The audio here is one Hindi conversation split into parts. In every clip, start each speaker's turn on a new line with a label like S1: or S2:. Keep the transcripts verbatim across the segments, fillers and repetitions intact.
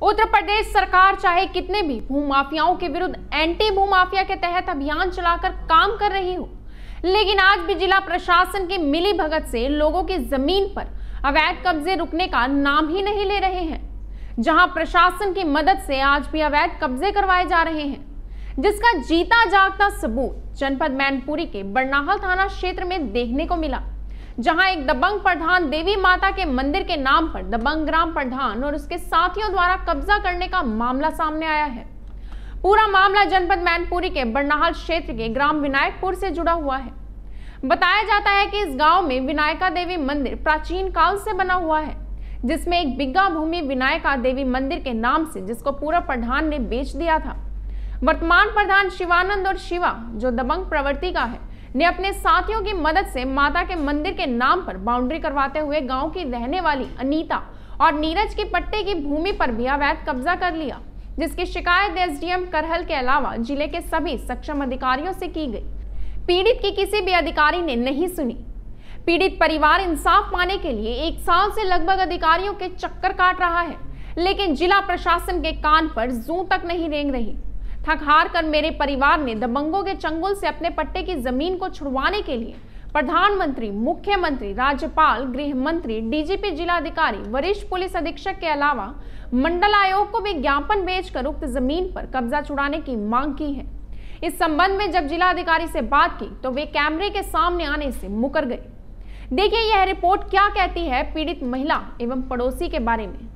S1: उत्तर प्रदेश सरकार चाहे कितने भी भूमाफियाओं के विरुद्ध एंटी भूमाफिया के तहत अभियान चलाकर काम कर रही हो, लेकिन आज भी जिला प्रशासन की मिली भगत से लोगों की जमीन पर अवैध कब्जे रुकने का नाम ही नहीं ले रहे हैं। जहां प्रशासन की मदद से आज भी अवैध कब्जे करवाए जा रहे हैं, जिसका जीता जागता सबूत जनपद मैनपुरी के बरनाहल थाना क्षेत्र में देखने को मिला, जहां एक दबंग प्रधान देवी माता के मंदिर के नाम पर दबंग ग्राम प्रधान और उसके साथियों द्वारा कब्जा करने का मामला सामने आया है। पूरा मामला जनपद मैनपुरी के बरनाहल क्षेत्र के ग्राम विनायकपुर से जुड़ा हुआ है। बताया जाता है कि इस गांव में विनायका देवी मंदिर प्राचीन काल से बना हुआ है, जिसमें एक बिग्गा भूमि विनायका देवी मंदिर के नाम से जिसको पूरा प्रधान ने बेच दिया था। वर्तमान प्रधान शिवानंद और शिवा, जो दबंग प्रवृत्ति का है, ने अपने साथियों की मदद से माता के मंदिर के नाम पर बाउंड्री करवाते हुए गांव की रहने वाली अनीता और नीरज की पट्टे की भूमि पर भी अवैध कब्जा कर लिया, जिसकी शिकायत एसडीएम करहल के अलावा जिले के सभी सक्षम अधिकारियों से की गई। पीड़ित की किसी भी अधिकारी ने नहीं सुनी। पीड़ित परिवार इंसाफ पाने के लिए एक साल से लगभग अधिकारियों के चक्कर काट रहा है, लेकिन जिला प्रशासन के कान पर जूं तक नहीं रेंग रही। थक हार कर मेरे परिवार ने दबंगों के चंगुल से अपने पट्टे की जमीन को छुड़वाने के लिए प्रधानमंत्री, मुख्यमंत्री, राज्यपाल, गृह मंत्री, डीजीपी, जिलाधिकारी, वरिष्ठ पुलिस अधीक्षक के अलावा मंडल आयोग को भी ज्ञापन भेजकर उक्त जमीन पर कब्जा छुड़ाने की मांग की है। इस संबंध में जब जिलाधिकारी से बात की तो वे कैमरे के सामने आने से मुकर गए। देखिए यह रिपोर्ट क्या कहती है पीड़ित महिला एवं पड़ोसी के बारे में।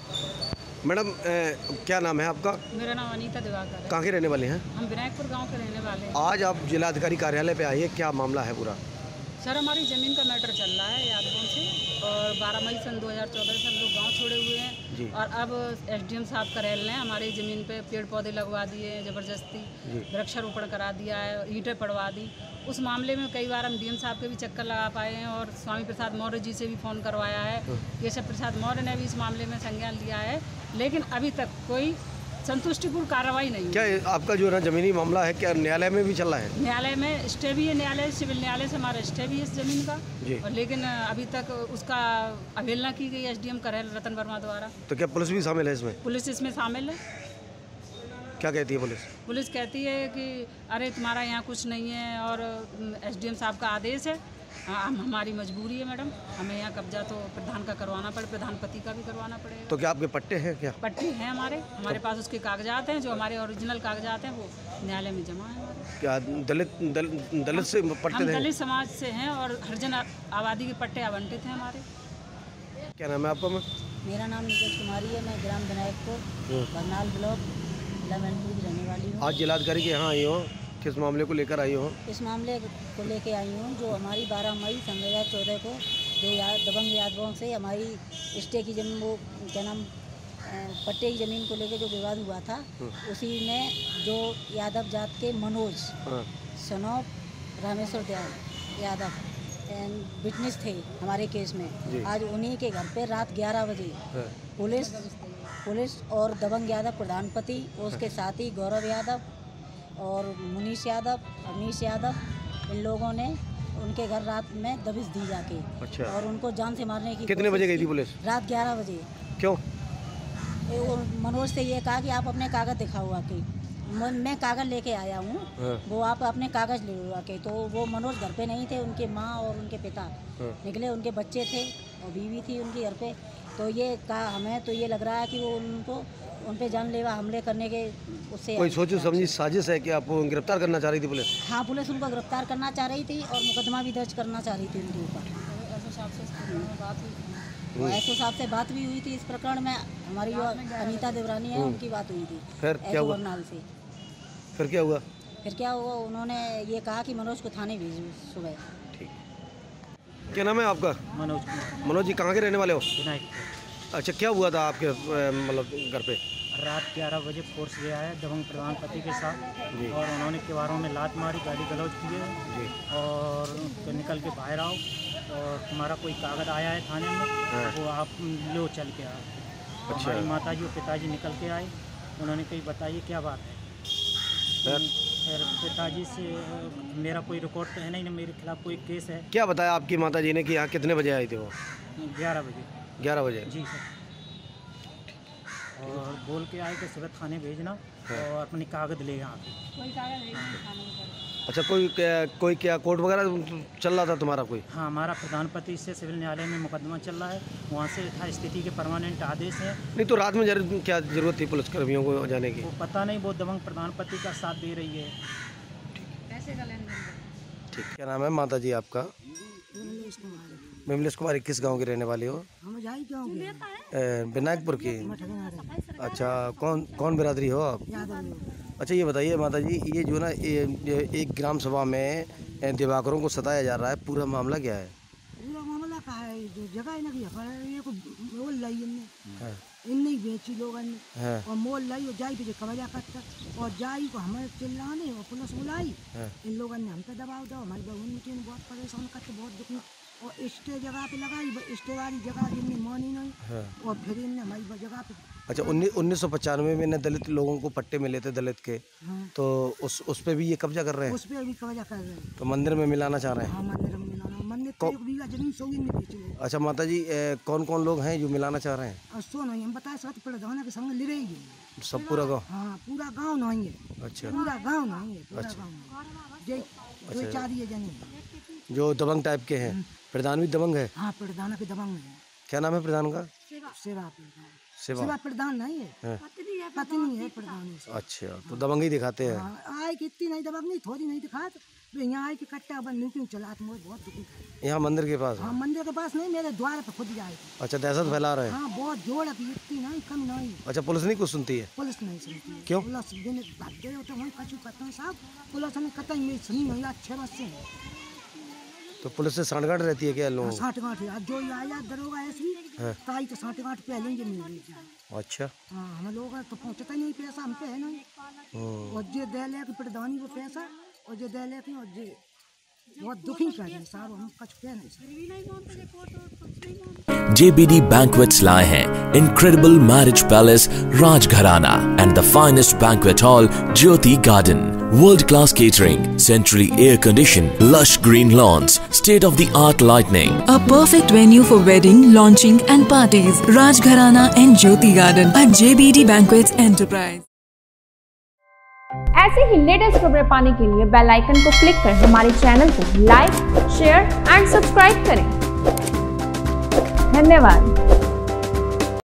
S2: मैडम, क्या नाम है आपका?
S3: मेरा नाम अनीता दिवाकर है।
S2: कहाँ के रहने वाले हैं?
S3: हम विनायकपुर गांव के रहने वाले हैं।
S2: आज आप जिलाधिकारी कार्यालय पे आई है, क्या मामला है पूरा?
S3: सर, हमारी ज़मीन का मैटर चल रहा है यादवों से, और बारह मई सन दो हज़ार चौदह से हम लोग गांव छोड़े हुए हैं जी। और अब एसडीएम साहब करहल ने हमारी ज़मीन पे पेड़ पौधे लगवा दिए हैं, ज़बरदस्ती वृक्षारोपण करा दिया है, ईंटें पड़वा दी। उस मामले में कई बार हम डीएम साहब के भी चक्कर लगा पाए हैं और स्वामी प्रसाद मौर्य जी से भी फ़ोन करवाया है। केशव प्रसाद मौर्य ने भी इस मामले में संज्ञान लिया है, लेकिन अभी तक कोई संतुष्टिपूर्ण कार्रवाई नहीं।
S2: क्या आपका जो है ना जमीनी मामला है, क्या न्यायालय में भी चल रहा है?
S3: न्यायालय में स्टे भी है, न्यायालय सिविल न्यायालय से हमारा स्टे भी है इस जमीन का जी। और लेकिन अभी तक उसका अवहेलना की गई एसडीएम करहल रतन वर्मा द्वारा।
S2: तो क्या पुलिस भी शामिल है इसमें? पुलिस
S3: इसमें शामिल है।
S2: क्या कहती है पुलिस?
S3: पुलिस कहती है कि अरे तुम्हारा यहाँ कुछ नहीं है, और एसडीएम साहब का आदेश है, हम हमारी मजबूरी है मैडम, हमें यहाँ कब्जा तो प्रधान का करवाना पड़े, प्रधानपति का भी करवाना पड़ेगा।
S2: तो क्या आपके पट्टे हैं? क्या पट्टे
S3: हैं हमारे हमारे तो पास उसके कागजात हैं, जो हमारे ओरिजिनल कागजात हैं वो न्यायालय में जमा है।
S2: क्या दलित दल, दलित से पट्टे
S3: हम दलित समाज से हैं और हरिजन आबादी के पट्टे आवंटित हैं हमारे।
S2: क्या नाम है आपका? मैं
S4: मेरा नाम नीरज कुमारी है, मैं ग्राम विनायकपुर बरनाल ब्लॉक जिला मैनपुरी की रहने वाली हूँ।
S2: आज जिलाधिकारी के यहाँ आई हो, किस मामले को लेकर आई हो?
S4: इस मामले को लेकर आई हूँ जो हमारी बारह मई सन दो हज़ार चौदह को जो याद दबंग यादवों से हमारी स्टे की जमीन, वो क्या नाम पट्टे की ज़मीन को लेकर जो विवाद हुआ था, उसी में जो यादव जात के मनोज सनोप रामेश्वर दयाल यादव विटनेस थे हमारे केस में। आज उन्हीं के घर पे रात ग्यारह बजे पुलिस पुलिस और दबंग यादव प्रधानपति, उसके साथी गौरव यादव और मुनीश यादव, अवनीश यादव, इन लोगों ने उनके घर रात में दबिश दी जाके। अच्छा। और उनको जान से मारने की।
S2: कितने बजे गई थी पुलिस?
S4: रात ग्यारह बजे।
S2: क्यों?
S4: मनोज से ये कहा कि आप अपने कागज दिखाओ आके। मैं कागज लेके आया हूँ, वो आप अपने कागज ले लो आके। तो वो मनोज घर पे नहीं थे, उनके माँ और उनके पिता निकले, उनके बच्चे थे और बीवी थी उनके घर पे। तो ये कहा हमें तो ये लग रहा है कि वो उनको उन पे जानलेवा हमले करने के उससे
S2: कोई सोची समझी साजिश है कि आपको गिरफ्तार करना चाह रही थी पुलिस?
S4: हाँ, पुलिस उनको गिरफ्तार करना चाह रही थी और मुकदमा भी दर्ज करना चाह रही थी उनके ऊपर। एसओ साहब से बात भी हुई थी इस प्रकरण में। हमारी जो अनीता देवरानी है उनकी बात हुई थी
S2: फिर क्या हुआ?
S4: से
S2: फिर क्या हुआ?
S4: फिर क्या हुआ, उन्होंने ये कहा कि मनोज को थाने भेजो सुबह।
S2: ठीक। क्या नाम है आपका?
S5: मनोज।
S2: मनोज जी, कहाँ के रहने वाले हो?
S5: विनायकपुर।
S2: अच्छा, क्या हुआ था आपके मतलब घर पे?
S5: रात ग्यारह बजे फोर्स गया है दबंग प्रधानपति के साथ और उन्होंने किवारों में लात मारी, गाली गलौज किए और निकल के बाहर आओ और तुम्हारा कोई कागज आया है थाने में, वो आप लो चल के आओ। अच्छा। हमारी माता जी और पिताजी निकल के आए, उन्होंने कही बताइए क्या बात है। फिर पिताजी से मेरा कोई रिकॉर्ड तो है नहीं ना, मेरे खिलाफ कोई केस है।
S2: क्या बताया आपकी माता जी ने कि यहाँ कितने बजे आई थी वो?
S5: ग्यारह बजे।
S2: ग्यारह बजे
S5: जी सर। और बोल के आए कि सुबह थाने भेजना और अपनी कागज ले आके।
S3: कोई कागज नहीं थाने में।
S2: अच्छा, कोई क्या, कोई क्या कोर्ट वगैरह चल रहा था तुम्हारा कोई?
S5: हाँ, हमारा प्रधानपति से सिविल न्यायालय में मुकदमा चल रहा है, वहाँ से यथा स्थिति के परमानेंट आदेश हैं।
S2: नहीं तो रात में जर, क्या जरूरत थी पुलिसकर्मियों को जाने की?
S5: वो पता नहीं, वो दबंग प्रधानपति का साथ दे रही है।
S3: पैसे का लेन देन।
S2: ठीक, क्या नाम है माता जी आपका? विमलेश कुमारी। किस गांव के रहने वाली हो? विनायकपुर की। अच्छा, कौन कौन बिरादरी हो आप? अच्छा, ये बताइए माता जी, ये जो ना ये, ये एक ग्राम सभा में दिवाकरों को सताया जा रहा है, पूरा मामला क्या है?
S6: पूरा मामला का है जो जगह है ना कि ये को मोल लाई इनने इनने बेची लोगों ने और मोल लाई और जाई पे कब्जा करता और जाई को हमें चिल्लाने और पुलिस बुलाई। इन लोगों ने हम पे दबाव दो, हमारी बहन बेटी बहुत परेशान करते, बहुत दुखी और स्टे जगह पे लगाई, स्टे वाली जगह इनने मानी नहीं और फिर इनने हमारी जगह पे।
S2: अच्छा, उन्नीस उन्नीस सौ पचानवे में दलित लोगों को पट्टे मिले थे दलित के, तो उस उस पे भी ये कब्जा कर रहे हैं?
S6: उस पे भी कब्जा कर रहे हैं।
S2: तो मंदिर में मिलाना चाह रहे हैं?
S6: हाँ, मंदिर में मिलाना, मंदिर को एक बीघा जमीन सौ इनने बेची है।
S2: अच्छा माता जी, ए, कौन कौन लोग हैं जो मिलाना चाह रहे हैं?
S6: और सो नहीं, हम बताए साथ प्रधान के संग ले रही है
S2: सब पूरा गाँव?
S6: हाँ, पूरा गाँव नहीं है।
S2: अच्छा,
S6: पूरा गाँव नहीं है, पूरा गाँव जय दो चार ये जने
S2: जो दबंग टाइप के हैं। प्रधान भी दबंग है?
S6: हाँ, प्रधान के दबंग है।
S2: क्या नाम है प्रधान का?
S6: सेवा प्रधान।
S2: सेवा
S6: सेवा प्रधान नहीं है, पत्नी है, पत्नी है प्रधान।
S2: अच्छा, तो दबंग ही दिखाते हैं?
S6: हाँ, आए कि इतनी नहीं दबंग नहीं, थोड़ी नहीं दिखा, तो यहाँ आए कि कट्टा बन मीटिंग चला तो मुझे बहुत दुखी था।
S2: यहाँ मंदिर के पास?
S6: हाँ, मंदिर के पास नहीं, मेरे द्वार पे खुद जाए।
S2: अच्छा, दहशत फैला रहे हैं?
S6: हाँ, बहुत जोड़ है, इतनी नहीं कम नहीं।
S2: अच्छा, पुलिस नहीं कुछ सुनती है?
S6: पुलिस नहीं सुनती।
S2: क्यों?
S6: पुलिस दिन भाग गए तो वही कचू करते हैं साहब, पुलिस ने कतई नहीं सुनी नहीं, अच्छे बस से।
S2: तो पुलिस से सांठगांठ रहती है क्या लोगों?
S6: साठ गांठ जो आया दरोगा ऐसी ताई तो साठ गांठ पहले ही मिल रही है।
S2: अच्छा,
S6: हाँ, हम लोग तो पहुँचता नहीं पैसा हम पे है नहीं, और जे दे ले प्रधानी को पैसा और जे दे लेते और जे बहुत दुखी कर रहे साहब, हम कुछ कह नहीं सकते।
S7: J B D Banquets लाए हैं incredible marriage palace Rajgharana and the finest banquet hall Jyoti Garden. World class catering, centrally air conditioned, lush green lawns, state of the art lighting.
S8: A perfect venue for wedding, launching and parties. Rajgharana and Jyoti Garden at J B D Banquets Enterprise.
S1: ऐसे ही लेटेस्ट खबरें पाने के लिए बेल आइकन को क्लिक कर हमारे चैनल को लाइक, शेयर एंड सब्सक्राइब करें। धन्यवाद।